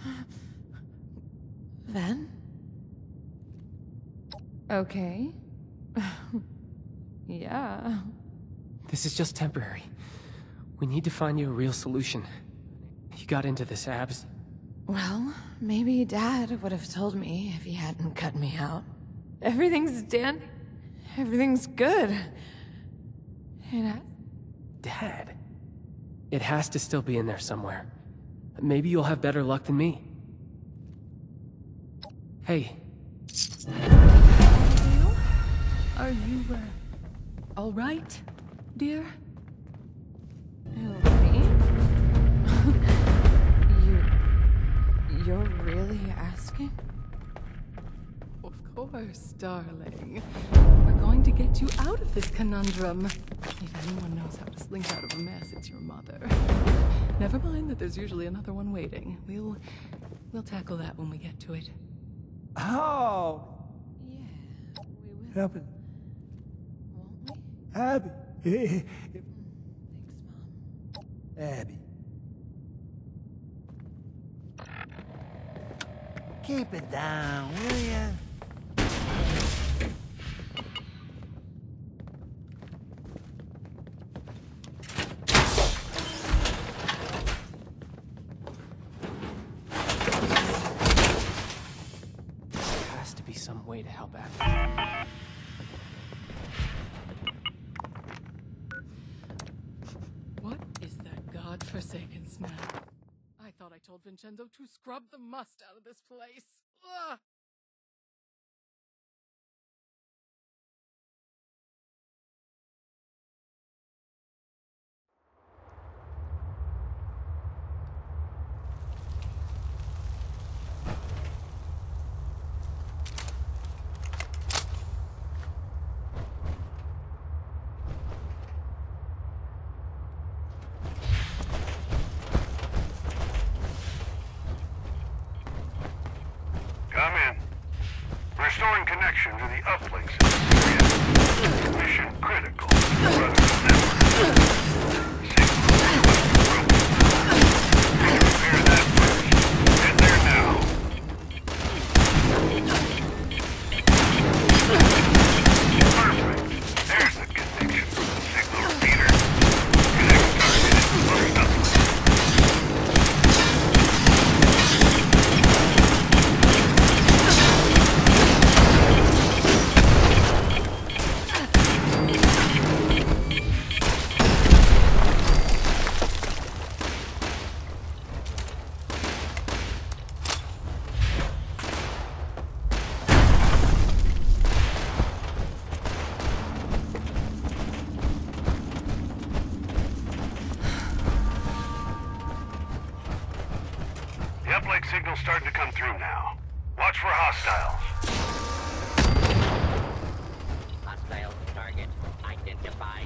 Ven? Okay. Yeah. This is just temporary. We need to find you a real solution. You got into this, Abs. Well, maybe Dad would have told me if he hadn't cut me out. Everything's everything's good. Dad? It has to still be in there somewhere. Maybe you'll have better luck than me. Hey. Are you, all right, dear? Who, me? You're really asking? Of course, darling. We're going to get you out of this conundrum. If anyone knows how to slink out of a mess, it's your mother. Never mind that there's usually another one waiting. We'll tackle that when we get to it. Oh! Yeah, we will. Helping. Won't we? Abby. Thanks, Mom. Abby. Keep it down, will ya? There has to be some way to help Abby. What is that godforsaken smell? I thought I told Vincenzo to scrub the must out of this place. Ugh! Come in. Restoring connection to the uplink system. Mission critical. Run the network. Repair that first. Get there now. Perfect. There's the connection from the signal repeater. Connect target is the first uplink. The uplink signal's starting to come through now. Watch for hostiles. Hostile target identified.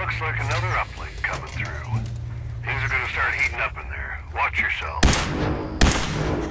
Looks like another uplink coming through. Things are gonna start heating up in there. Watch yourself.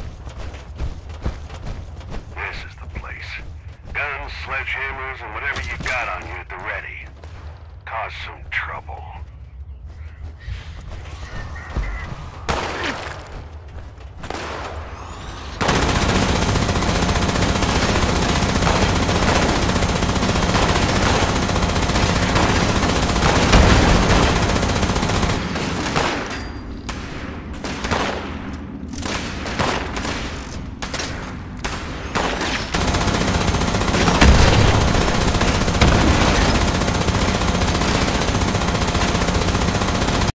Sledgehammers and whatever you